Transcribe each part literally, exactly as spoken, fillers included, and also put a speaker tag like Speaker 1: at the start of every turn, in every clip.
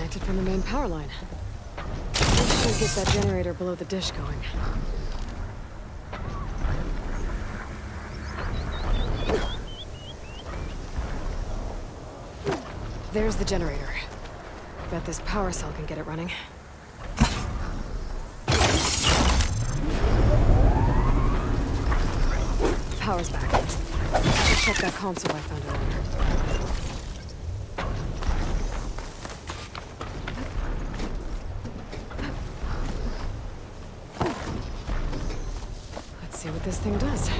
Speaker 1: disconnected from the main power line. This should get that generator below the dish going. There's the generator. Bet this power cell can get it running. Power's back. Let's check that console I found earlier. Let's see what this thing does.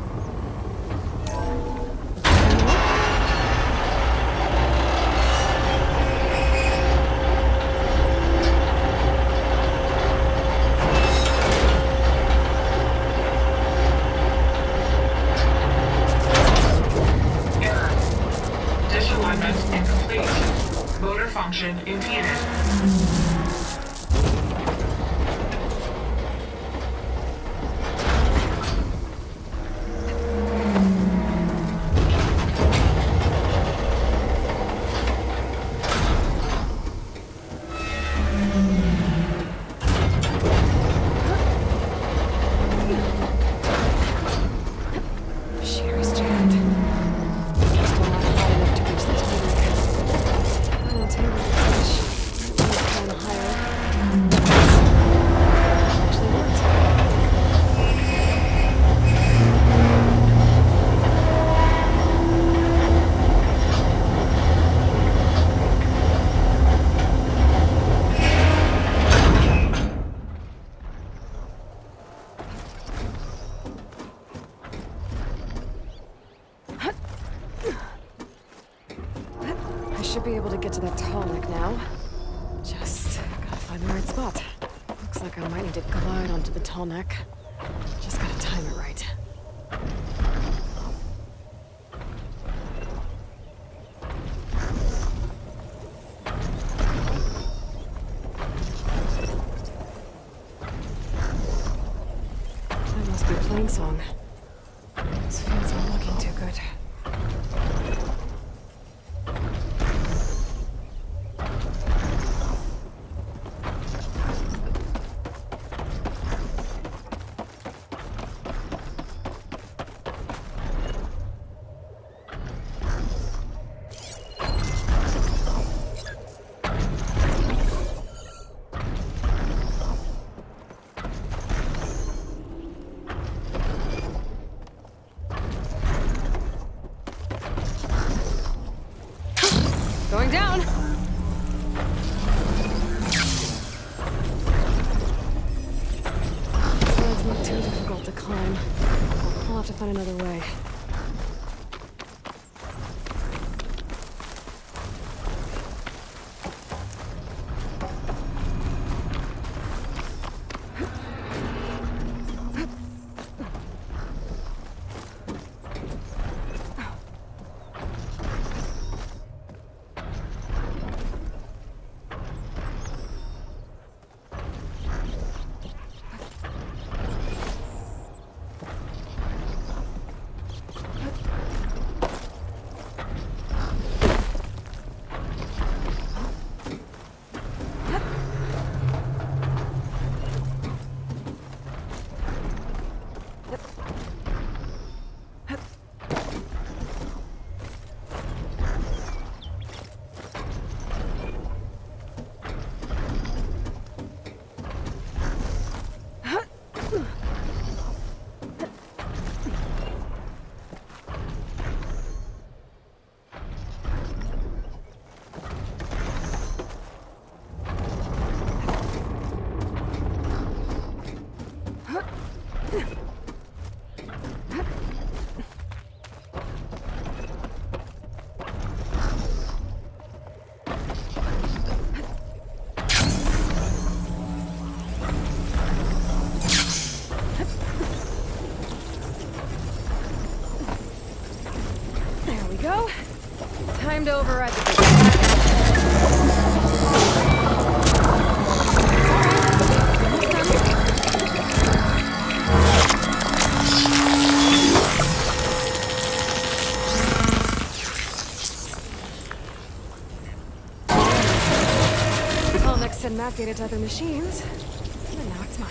Speaker 2: Function impeded.
Speaker 1: Machinery's jammed. Still not high enough to reach the tarmac. Final table to finish. Kind of higher. Actually worked. I should be able to get to that tallneck now. Just gotta find the right spot. Looks like I might need to glide onto the tallneck. Just gotta time it right. That must be Plainsong. These fields aren't looking too good. Going down! Slides look too difficult to climb. I'll have to find another way. Go. Time to override the big Tallneck sent map data to other machines, and now it's mine.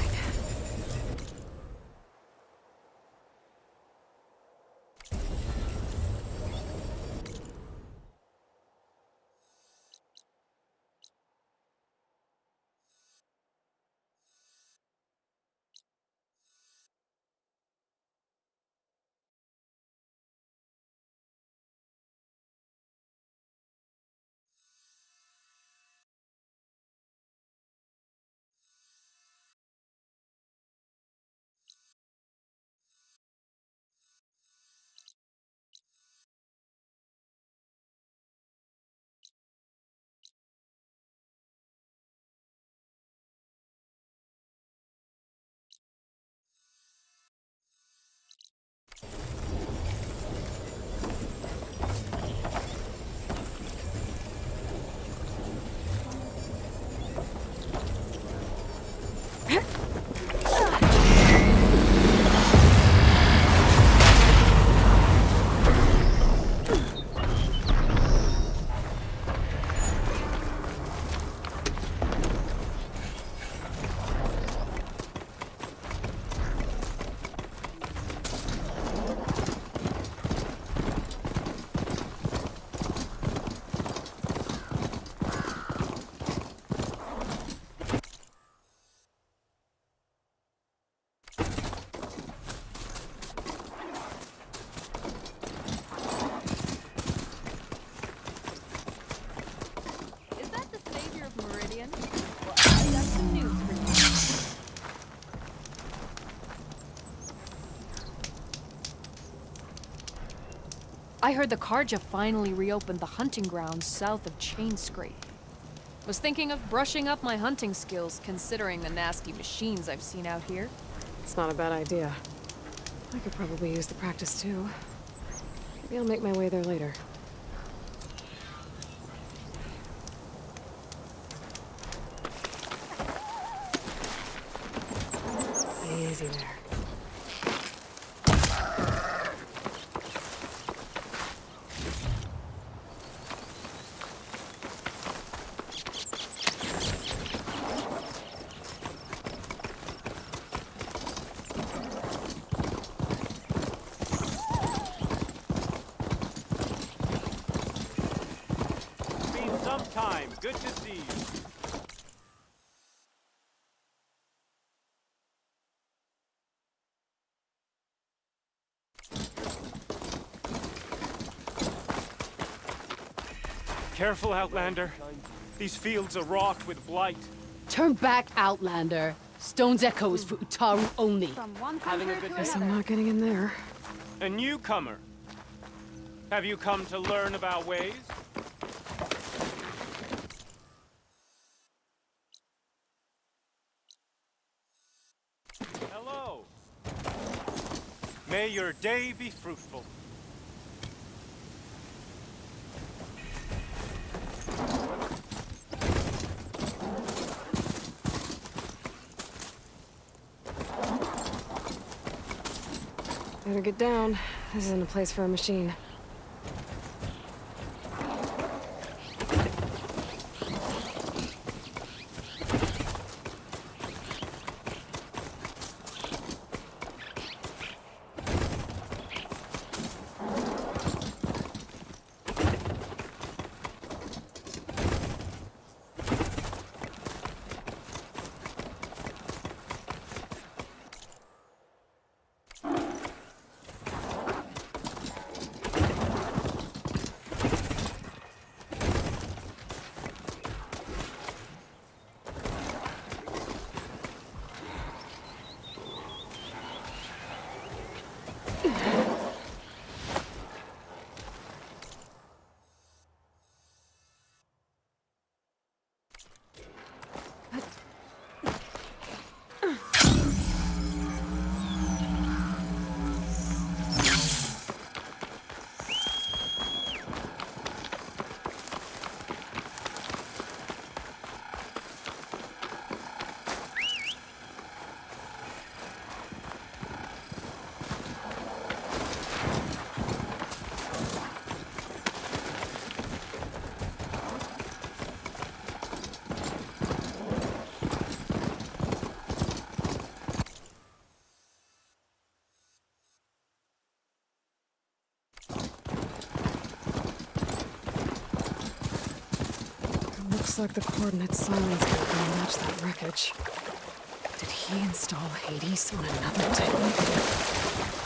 Speaker 2: I heard the Carja finally reopened the hunting grounds south of Chainscrape. Was thinking of brushing up my hunting skills, considering the nasty machines I've seen out here.
Speaker 1: It's not a bad idea. I could probably use the practice too. Maybe I'll make my way there later. Easy there.
Speaker 3: Good to see you. Careful, Outlander. These fields are wrought with blight.
Speaker 4: Turn back, Outlander. Stone's Echo is for Utaru only.
Speaker 3: Having a good
Speaker 1: Guess I'm not getting in there.
Speaker 3: A newcomer. Have you come to learn about ways? Hello. May your day be fruitful.
Speaker 1: Better get down. This isn't a place for a machine. Looks like the coordinates Silence gave me match that wreckage. Did he install Hades on another Titan?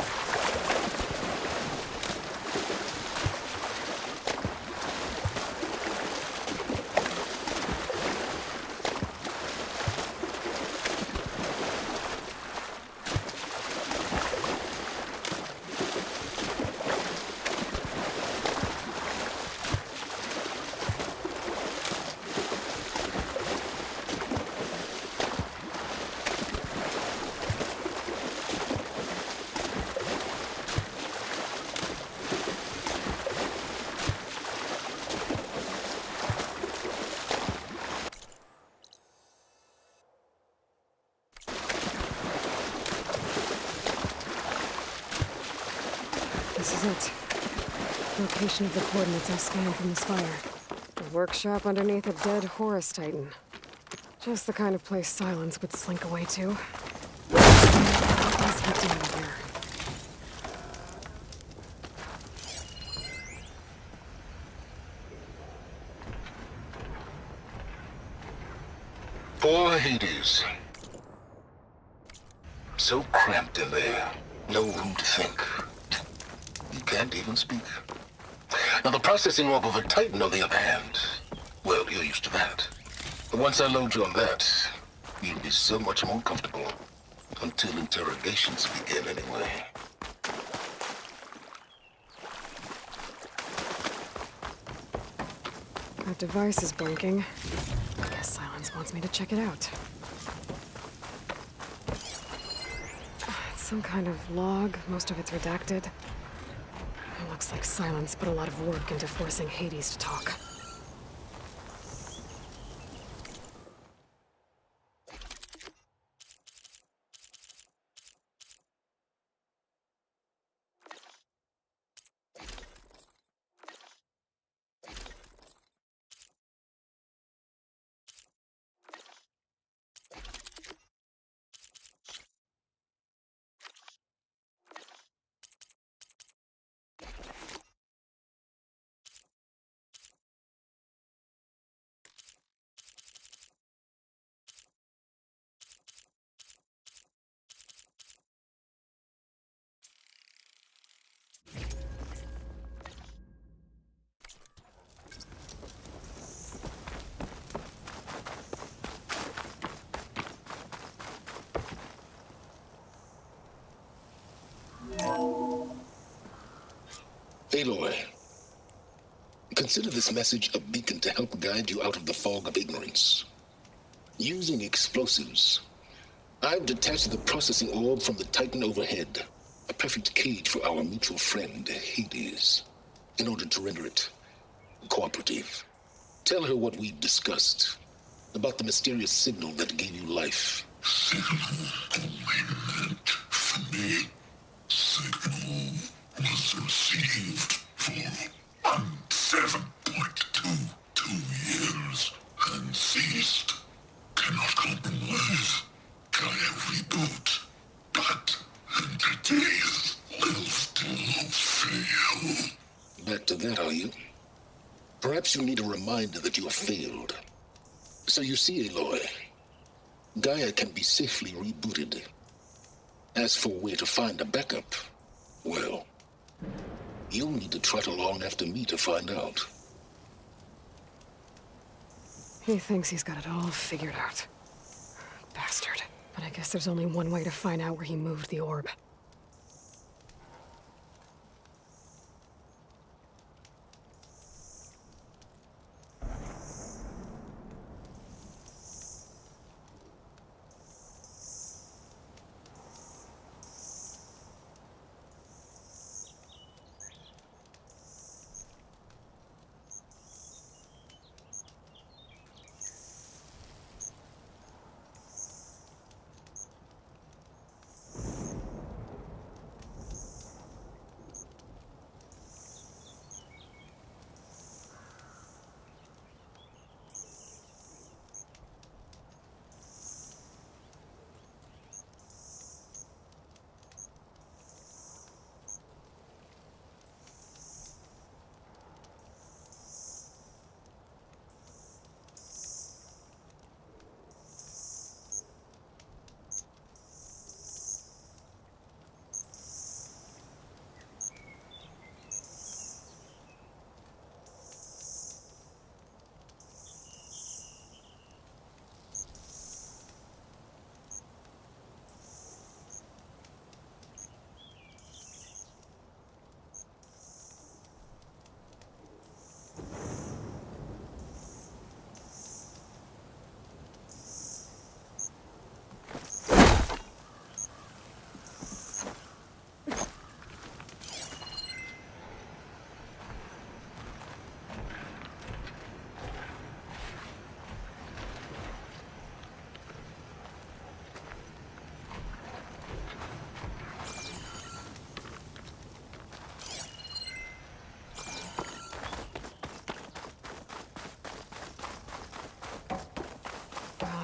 Speaker 1: This is it. Location of the coordinates I scanned from the spire. A workshop underneath a dead Horus Titan. Just the kind of place Silence would slink away to. What is he doing here?
Speaker 5: Poor Hades. So cramped in there. No room to think. You can't even speak. Now the processing orb of a Titan, on the other hand, well, you're used to that. But once I load you on that, you'll be so much more comfortable. Until interrogations begin, anyway.
Speaker 1: That device is blinking. I guess Silence wants me to check it out. It's some kind of log. Most of it's redacted. It looks like Silence put a lot of work into forcing Hades to talk.
Speaker 5: Aloy, consider this message a beacon to help guide you out of the fog of ignorance. Using explosives, I've detached the processing orb from the Titan overhead, a perfect cage for our mutual friend, Hades, in order to render it cooperative. Tell her what we've discussed about the mysterious signal that gave you life.
Speaker 6: Signal only meant for me. Signal was received for seven point two two years and ceased. Cannot compromise. Gaia reboot. But entities will still fail.
Speaker 5: Back to that, are you? Perhaps you need a reminder that you have failed. So you see, Aloy, Gaia can be safely rebooted. As for where to find a backup, well, you'll need to trot along after me to find out.
Speaker 1: He thinks he's got it all figured out. Bastard. But I guess there's only one way to find out where he moved the orb.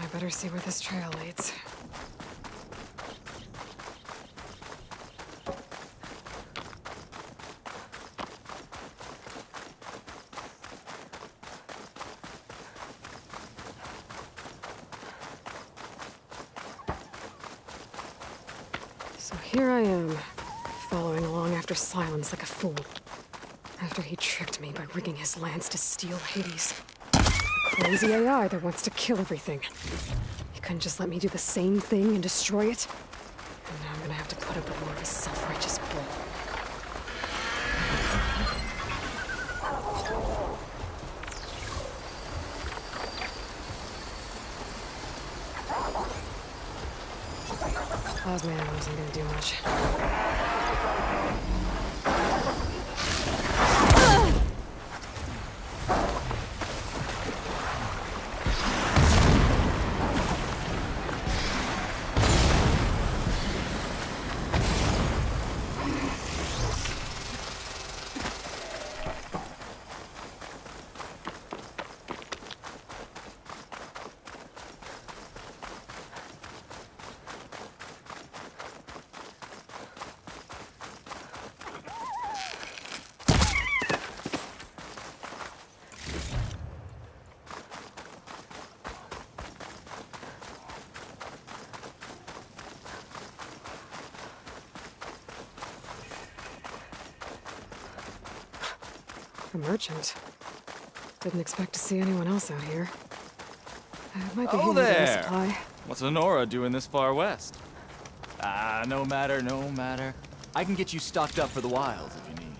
Speaker 1: better see where this trail leads. So here I am, following along after Silence like a fool. After he tricked me by rigging his lance to steal Hades. A crazy A I that wants to kill everything. He couldn't just let me do the same thing and destroy it. And now I'm gonna have to put up with more of his self-righteous bull. Osman wasn't gonna do much. A merchant. Didn't expect to see anyone else out here. Uh, it might be
Speaker 7: Oh
Speaker 1: handy to get a
Speaker 7: there!
Speaker 1: supply.
Speaker 7: What's Honora doing this far west? Ah, no matter, no matter. I can get you stocked up for the wilds if you need.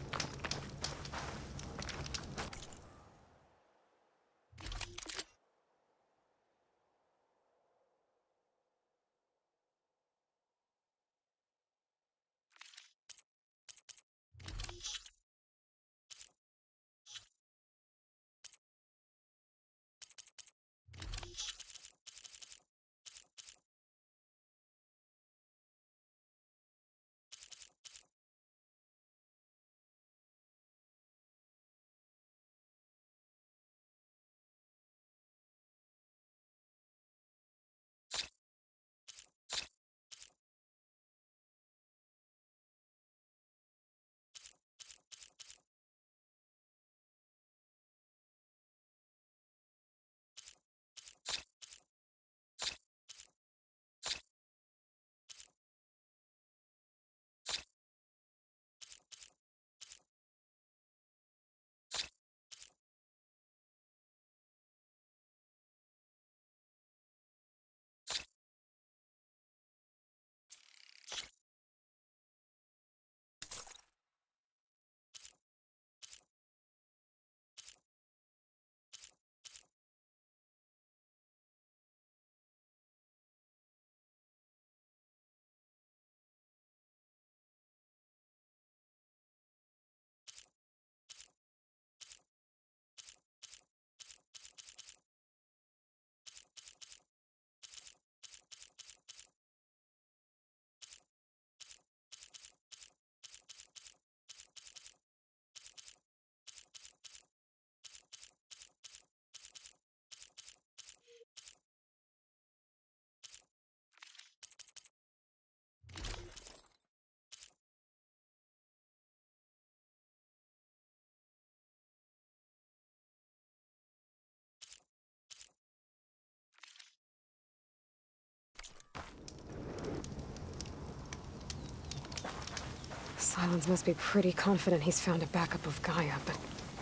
Speaker 1: Silence must be pretty confident he's found a backup of Gaia, but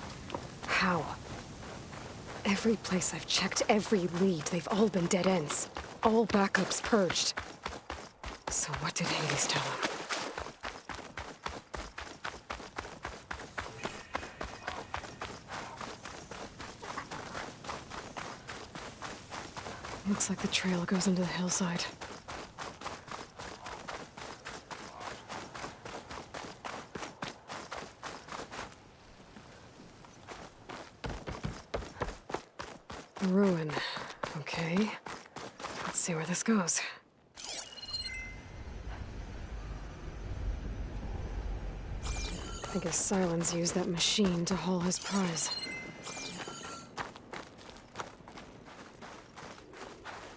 Speaker 1: how? Every place I've checked, every lead, they've all been dead ends. All backups purged. So what did Hades tell him? Looks like the trail goes into the hillside. Ruin. Okay. Let's see where this goes. I guess Silence used that machine to haul his prize.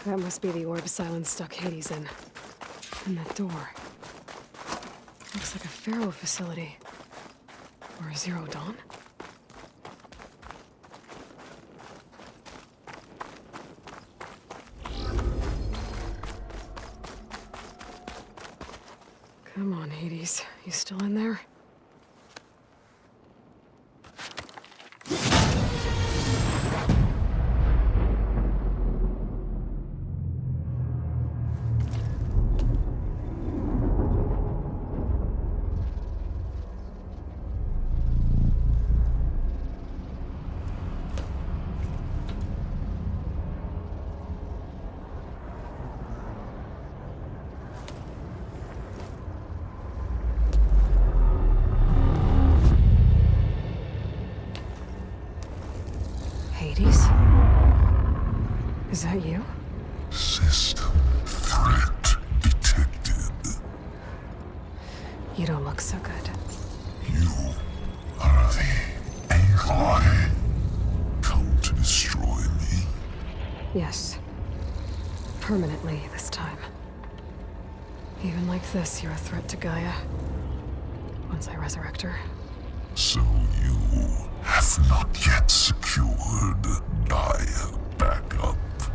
Speaker 1: That must be the orb Silence stuck Hades in. And that door. Looks like a Pharaoh facility. Or a Zero Dawn? Come on, Hades. You still in there? Hades? Is that you?
Speaker 6: System threat detected.
Speaker 1: You don't look so good.
Speaker 6: You are the Aloy. Come to destroy me.
Speaker 1: Yes. Permanently this time. Even like this, you're a threat to Gaia. Once I resurrect her.
Speaker 6: So you have not yet secured Gaia back up.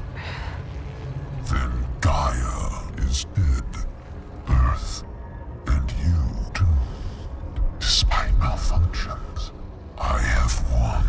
Speaker 6: Then Gaia is dead. Earth and you too. Despite malfunctions, I have won.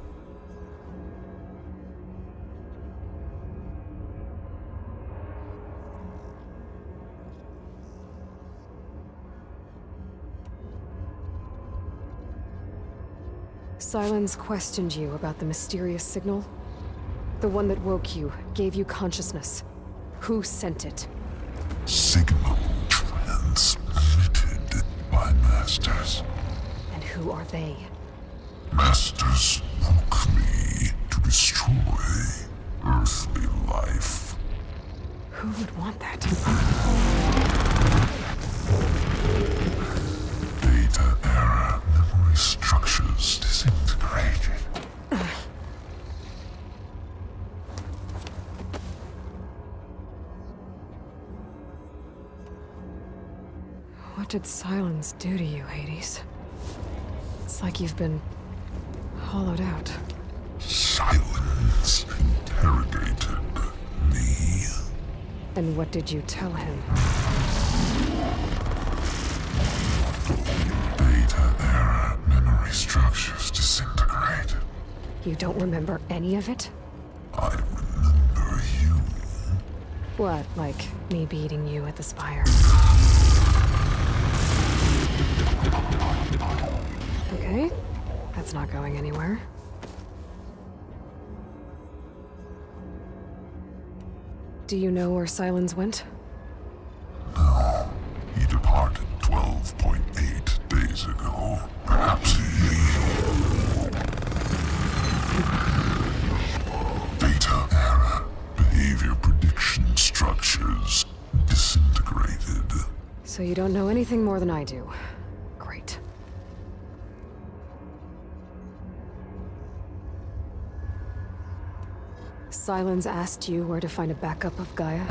Speaker 1: Silence questioned you about the mysterious signal? The one that woke you, gave you consciousness. Who sent it?
Speaker 6: Signal transmitted by Masters.
Speaker 1: And who are they?
Speaker 6: Masters woke me to destroy earthly life.
Speaker 1: Who would want that?
Speaker 6: Data era memory structures disintegrated.
Speaker 1: What did Silence do to you, Hades? It's like you've been hollowed out.
Speaker 6: Silence interrogated me.
Speaker 1: And what did you tell him?
Speaker 6: Data era memory structures disintegrated.
Speaker 1: You don't remember any of it?
Speaker 6: I remember you.
Speaker 1: What, like me beating you at the Spire? Okay, that's not going anywhere. Do you know where Silence went?
Speaker 6: No. He departed twelve point eight days ago. Perhaps he... Data era behavior prediction structures disintegrated.
Speaker 1: So you don't know anything more than I do. Great. Silence asked you where to find a backup of Gaia?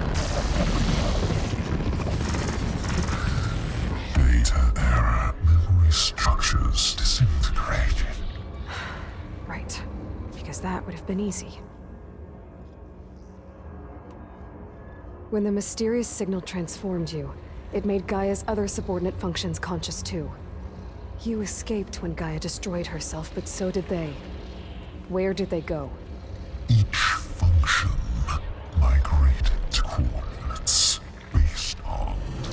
Speaker 6: Data era memory structures disintegrated.
Speaker 1: Right. Because that would have been easy. When the mysterious signal transformed you, it made Gaia's other subordinate functions conscious too. You escaped when Gaia destroyed herself, but so did they. Where did they go?
Speaker 6: Each function migrated to coordinates based on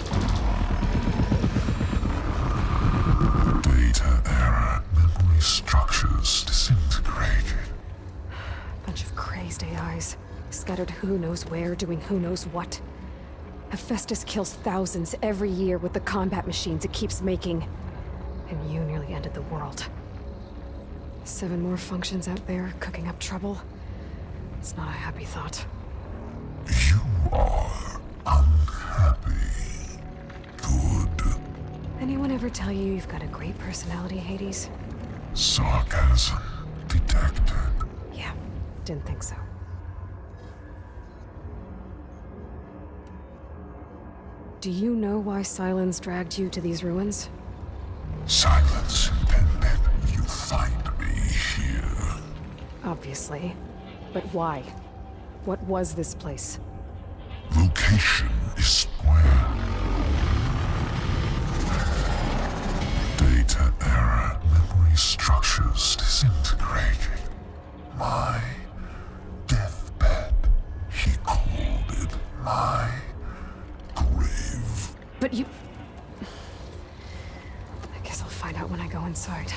Speaker 6: data era memory structures disintegrated.
Speaker 1: Bunch of crazed A Is, scattered who knows where, doing who knows what. Hephaestus kills thousands every year with the combat machines it keeps making. And you nearly ended the world. Seven more functions out there, cooking up trouble. It's not a happy thought.
Speaker 6: You are unhappy. Good.
Speaker 1: Anyone ever tell you you've got a great personality, Hades?
Speaker 6: Sarcasm detected.
Speaker 1: Yeah, didn't think so. Do you know why Sylens dragged you to these ruins?
Speaker 6: Silence intended you find me here.
Speaker 1: Obviously. But why? What was this place?
Speaker 6: Location is square. Data error, memory structures disintegrating. My deathbed, he called it my grave.
Speaker 1: But you... I guess I'll find out when I go inside.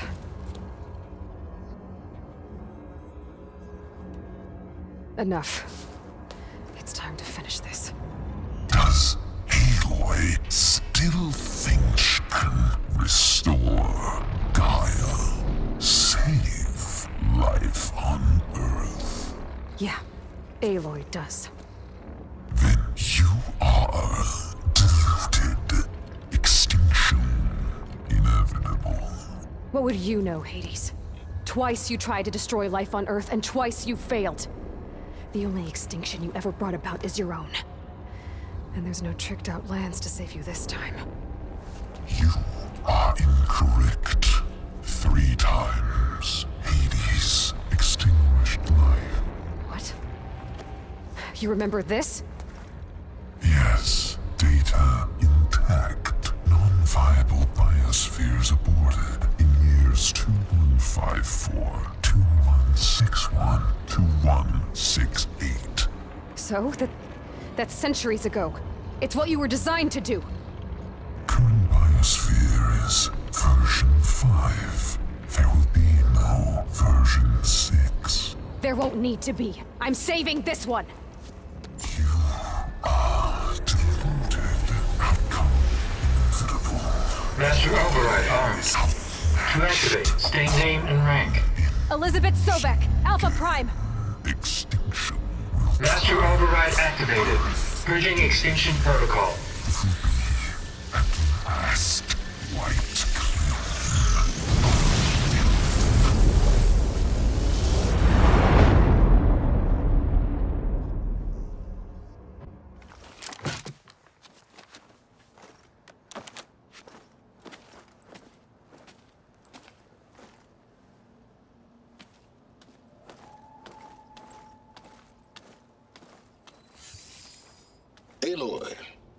Speaker 1: Enough. It's time to finish this.
Speaker 6: Does Aloy still think she can restore Gaia? Save life on Earth?
Speaker 1: Yeah, Aloy does.
Speaker 6: Then you are deluded. Extinction inevitable.
Speaker 1: What would you know, Hades? Twice you tried to destroy life on Earth, and twice you failed. The only extinction you ever brought about is your own. And there's no tricked-out lands to save you this time.
Speaker 6: You are incorrect. Three times. Hades extinguished life.
Speaker 1: What? You remember this?
Speaker 6: Yes. Data intact. Non-viable biospheres aborted in years two one five four, two one six one, two one six eight.
Speaker 1: So? That... that's centuries ago. It's what you were designed to do.
Speaker 6: Current biosphere is version five. There will be no version six.
Speaker 1: There won't need to be. I'm saving this one!
Speaker 6: You are deluded. Outcome inevitable.
Speaker 8: Master Override armed. To activate, state name and rank.
Speaker 1: Elizabeth Sobek, Alpha Prime!
Speaker 6: Extinction will
Speaker 8: Master Override activated. Purging extinction protocol.
Speaker 6: at last wiped clean.
Speaker 5: Aloy,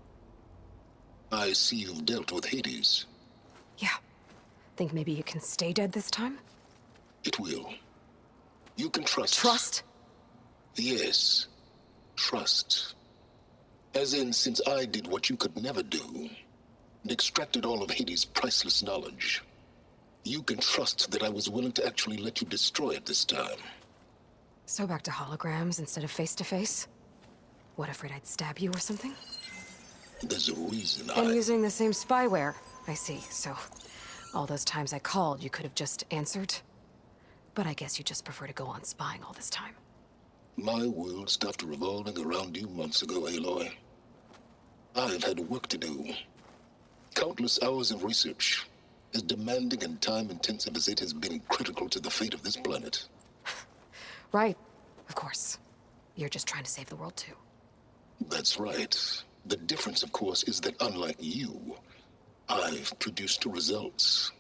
Speaker 5: I see you've dealt with Hades.
Speaker 1: Yeah. Think maybe you can stay dead this time?
Speaker 5: It will. You can trust.
Speaker 1: Trust?
Speaker 5: Yes. Trust. As in, since I did what you could never do, and extracted all of Hades' priceless knowledge, you can trust that I was willing to actually let you destroy it this time.
Speaker 1: So back to holograms instead of face-to-face? What, afraid I'd stab you or something?
Speaker 5: There's a reason
Speaker 1: And
Speaker 5: I...
Speaker 1: using the same spyware. I see, so... all those times I called, you could have just answered? But I guess you just prefer to go on spying all this time.
Speaker 5: My world stopped revolving around you months ago, Aloy. I've had work to do. Countless hours of research, as demanding and time-intensive as it has been critical to the fate of this planet.
Speaker 1: Right. Of course. You're just trying to save the world, too.
Speaker 5: That's right. The difference, of course, is that unlike you, I've produced results.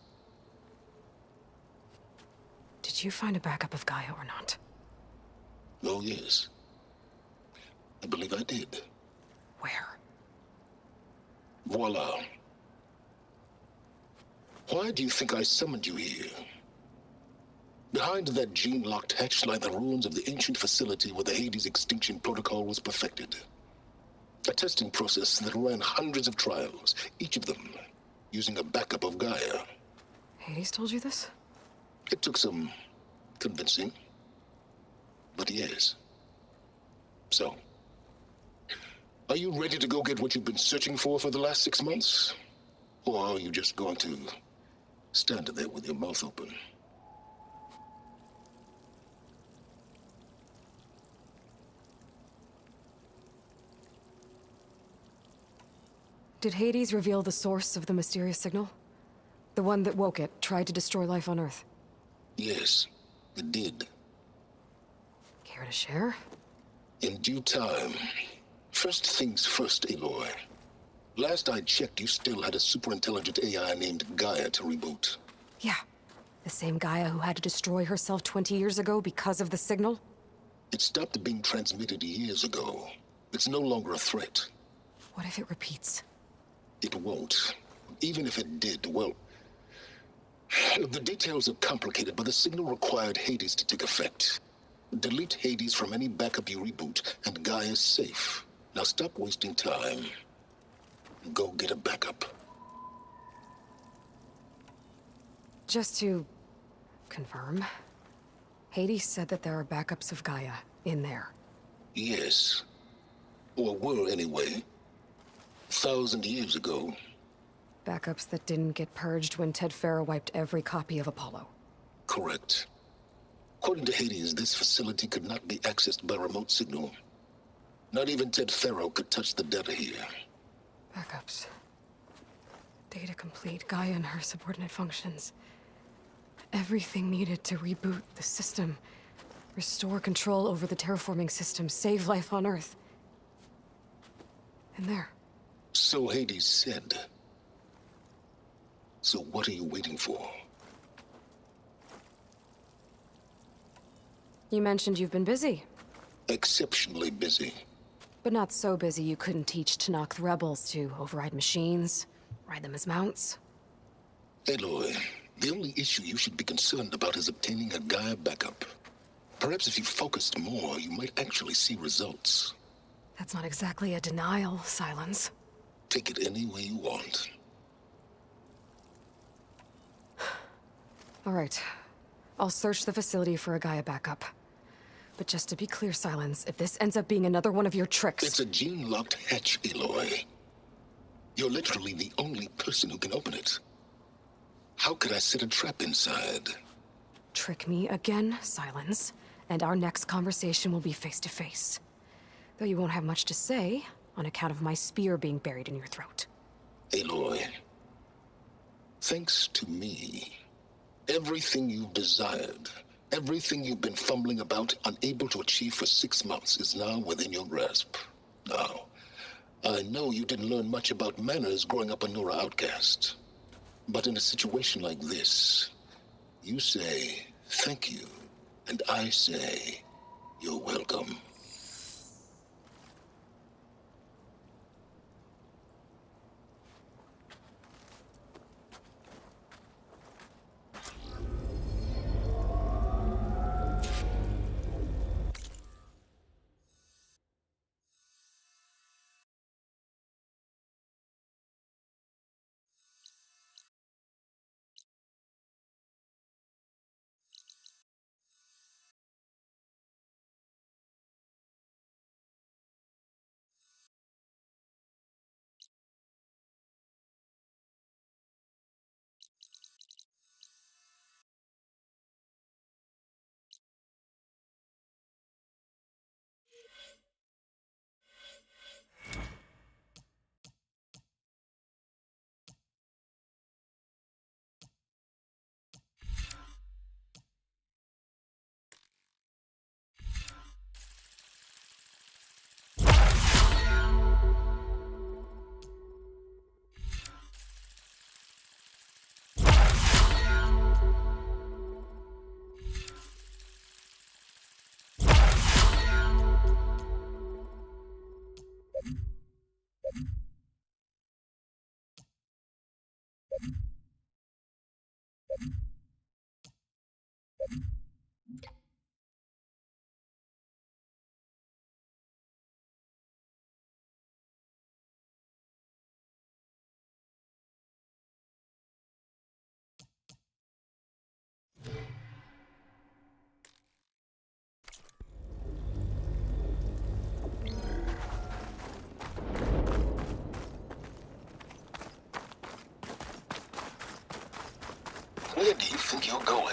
Speaker 1: Did you find a backup of Gaia or not?
Speaker 5: Oh, yes. I believe I did.
Speaker 1: Where?
Speaker 5: Voila. Why do you think I summoned you here? Behind that gene-locked hatch lie the ruins of the ancient facility where the Hades extinction protocol was perfected. A testing process that ran hundreds of trials, each of them using a backup of Gaia.
Speaker 1: Hades told you this?
Speaker 5: It took some convincing, but yes. So, are you ready to go get what you've been searching for for the last six months? Or are you just going to stand there with your mouth open?
Speaker 1: Did Hades reveal the source of the mysterious signal? The one that woke it, tried to destroy life on Earth?
Speaker 5: Yes, it did.
Speaker 1: Care to share?
Speaker 5: In due time. First things first, Aloy. Last I checked, you still had a super-intelligent A I named Gaia to reboot.
Speaker 1: Yeah. The same Gaia who had to destroy herself twenty years ago because of the signal?
Speaker 5: It stopped being transmitted years ago. It's no longer a threat.
Speaker 1: What if it repeats?
Speaker 5: It won't. Even if it did, well... The details are complicated, but the signal required Hades to take effect. Delete Hades from any backup you reboot, and Gaia's safe. Now stop wasting time. Go get a backup.
Speaker 1: Just to confirm, Hades said that there are backups of Gaia in there.
Speaker 5: Yes. Or were, anyway. A thousand years ago.
Speaker 1: Backups that didn't get purged when Ted Farrow wiped every copy of Apollo.
Speaker 5: Correct. According to Hades, this facility could not be accessed by remote signal. Not even Ted Farrow could touch the data here.
Speaker 1: Backups. Data complete, Gaia and her subordinate functions. Everything needed to reboot the system. Restore control over the terraforming system, save life on Earth. And there.
Speaker 5: So Hades said. So what are you waiting for?
Speaker 1: You mentioned you've been busy.
Speaker 5: Exceptionally busy.
Speaker 1: But not so busy you couldn't teach Tenakth rebels to override machines, ride them as mounts.
Speaker 5: Aloy, the only issue you should be concerned about is obtaining a Gaia backup. Perhaps if you focused more, you might actually see results.
Speaker 1: That's not exactly a denial, Silence.
Speaker 5: Take it any way you want.
Speaker 1: All right. I'll search the facility for a Gaia backup. But just to be clear, Silence, if this ends up being another one of your tricks...
Speaker 5: It's a gene-locked hatch, Aloy. You're literally the only person who can open it. How could I set a trap inside?
Speaker 1: Trick me again, Silence, and our next conversation will be face-to-face. Though you won't have much to say, on account of my spear being buried in your throat.
Speaker 5: Aloy, thanks to me, everything you've desired, everything you've been fumbling about, unable to achieve for six months, is now within your grasp. Now, I know you didn't learn much about manners growing up a Nora outcast. But in a situation like this, you say, thank you, and I say, you're welcome. Where do you think you're going?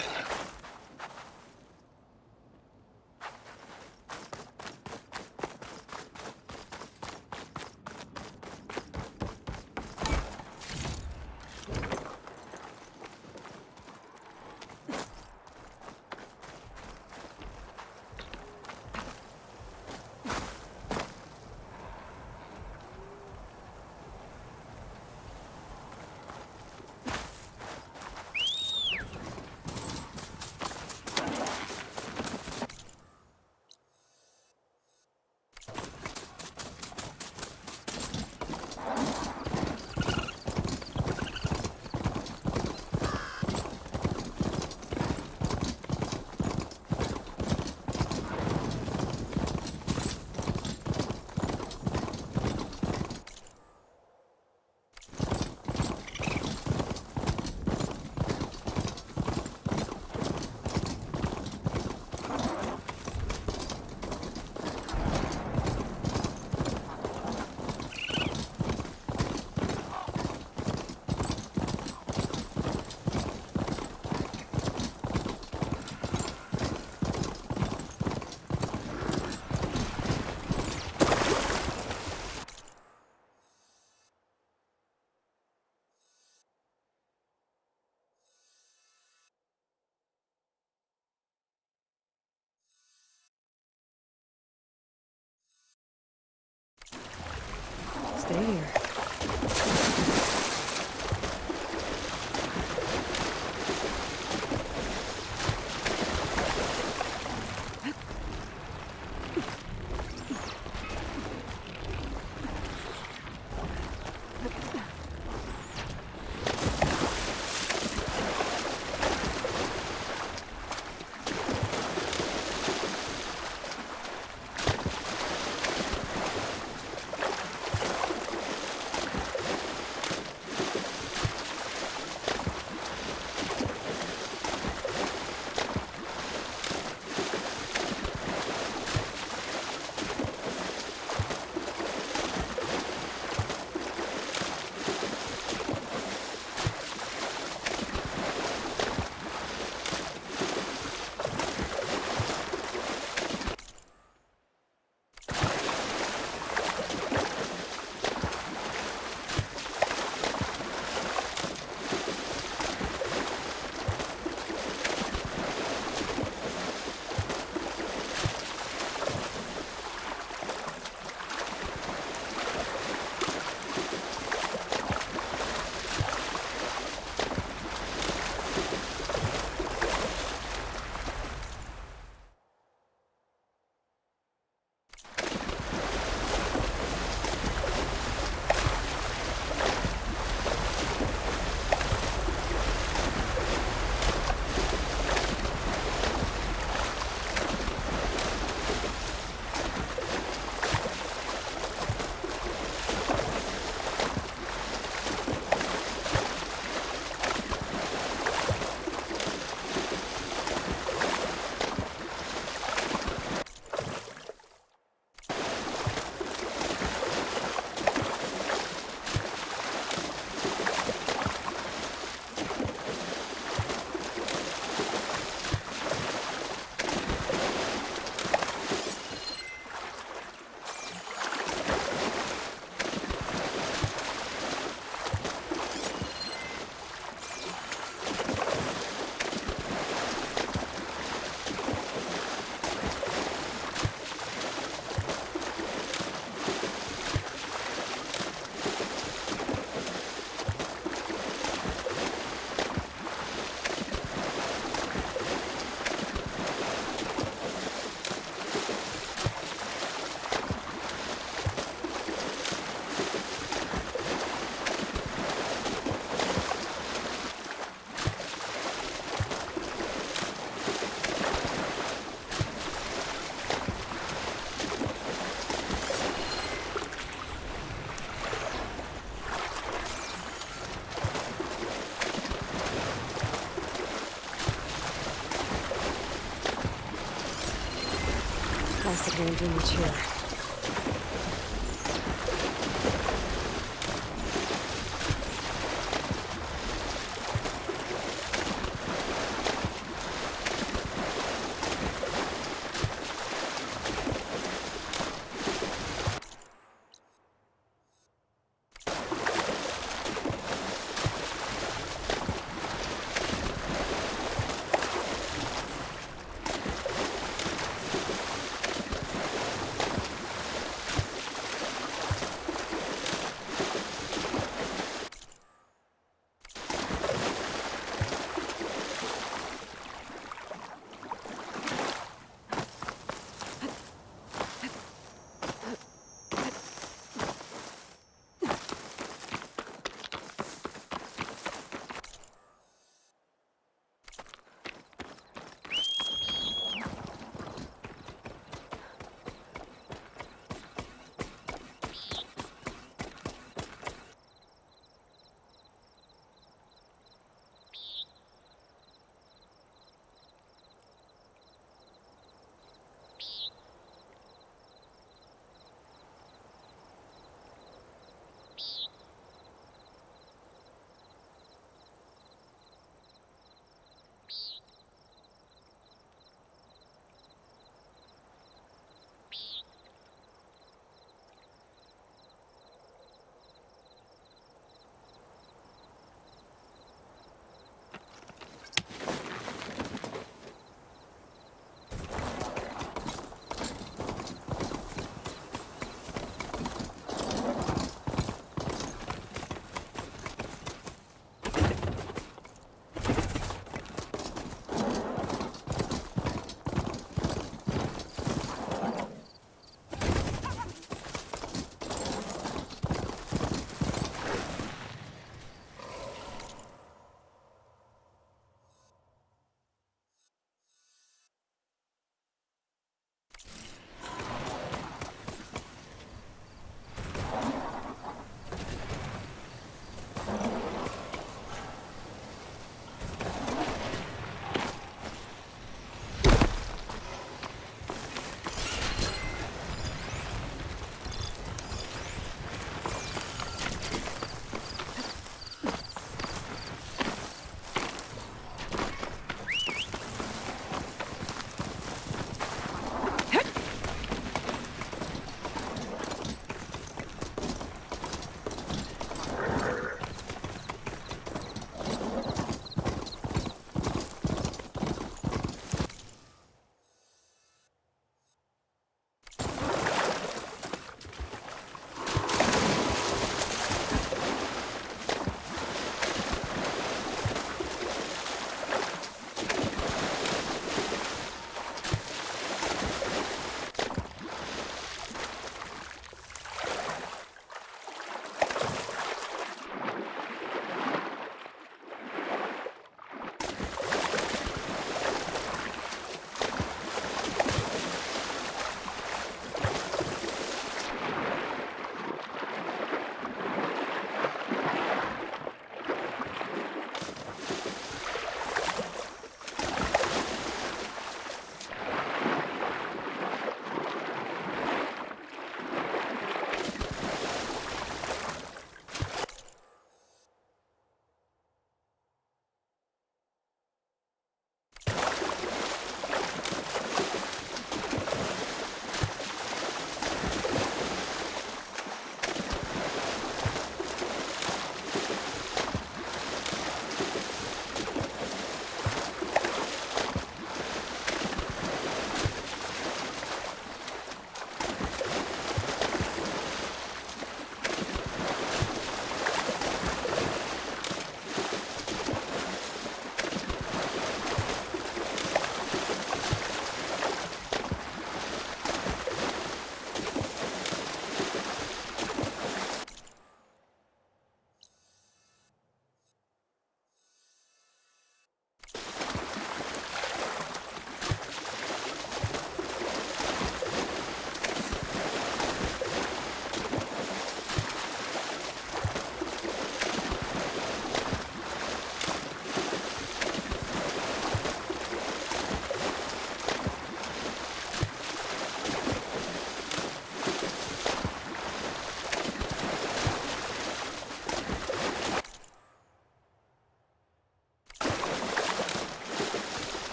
Speaker 1: guess it won't do much here.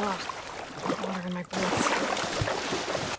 Speaker 1: Ugh, water in my boots.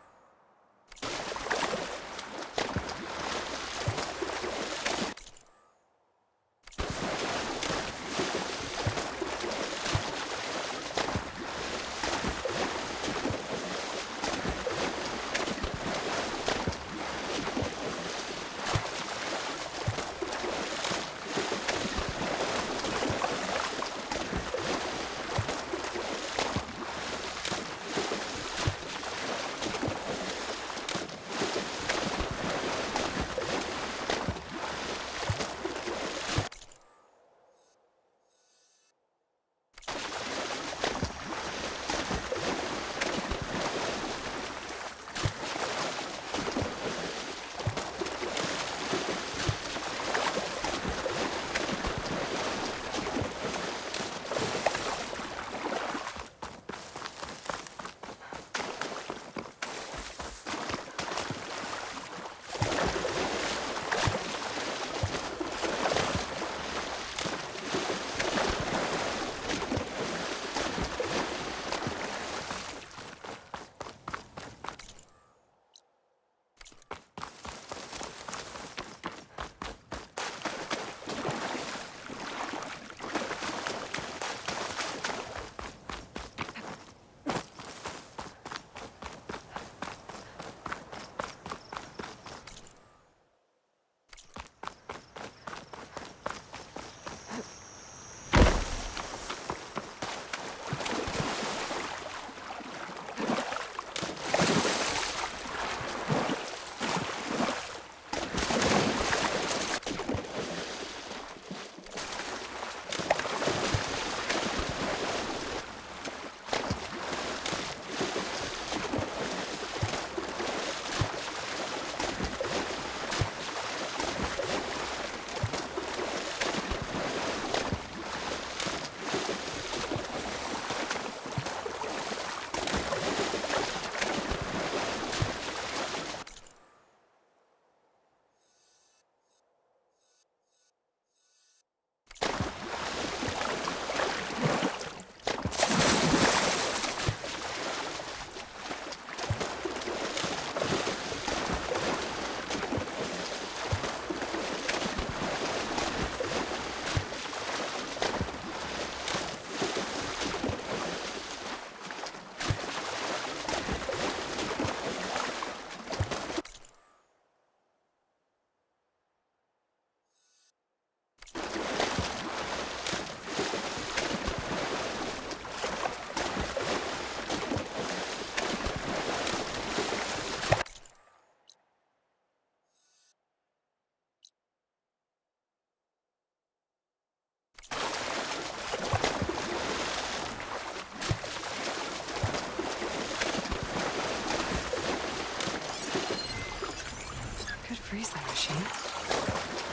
Speaker 1: Freeze that machine.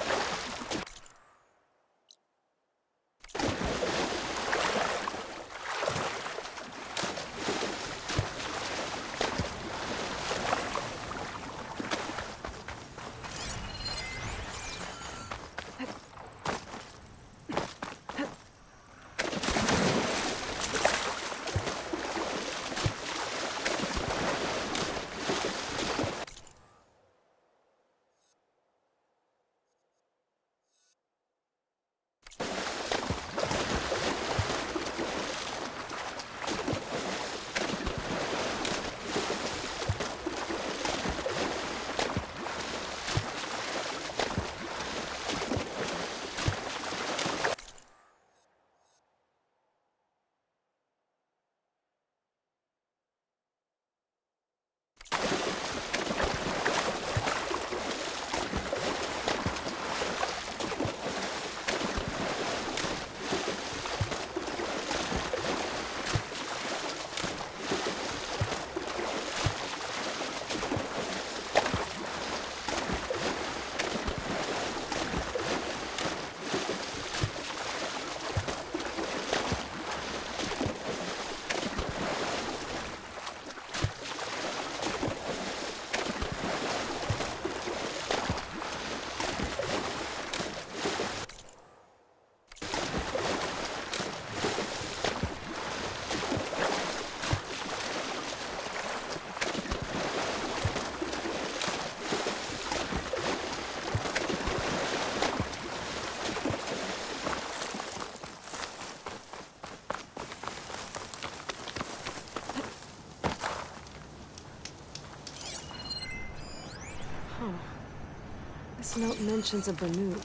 Speaker 1: Oh. This note mentions a Banuk.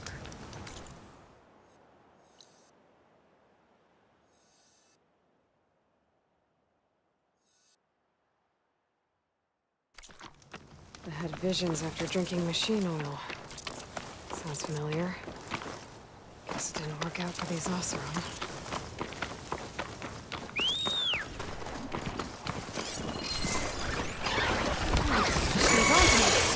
Speaker 1: I had visions after drinking machine oil. Sounds familiar. Guess it didn't work out for these Oseram. She's on to me.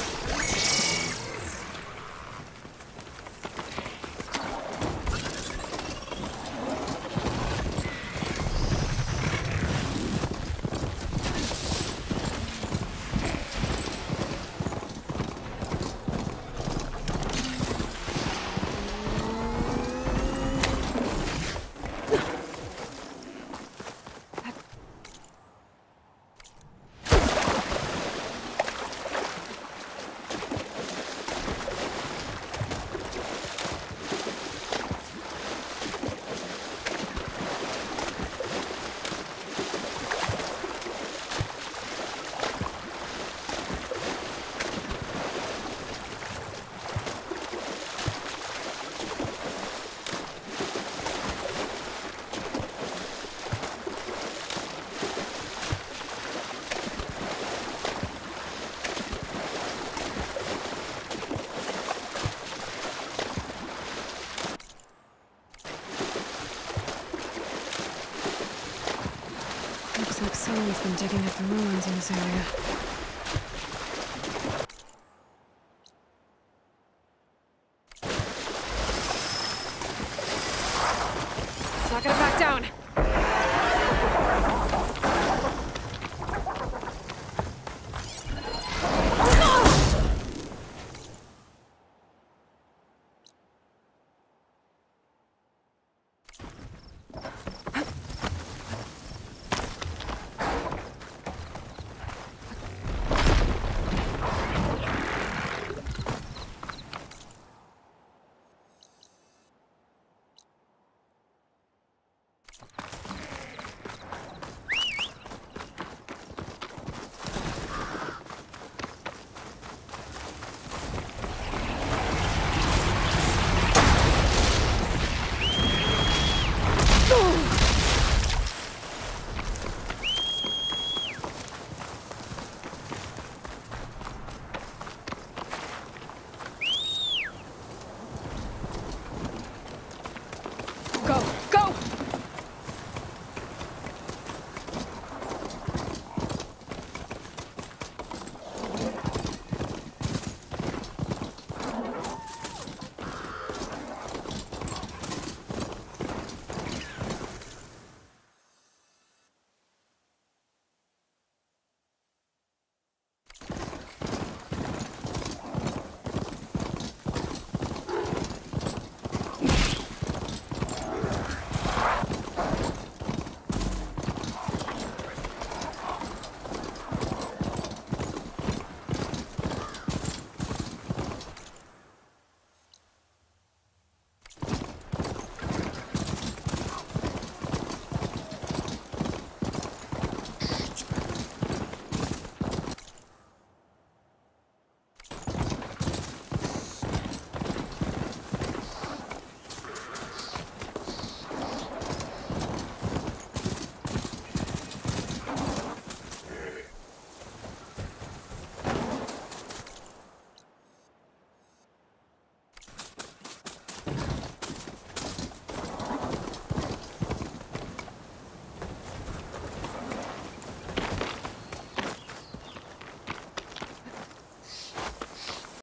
Speaker 1: Looks like someone's been digging up the ruins in this area.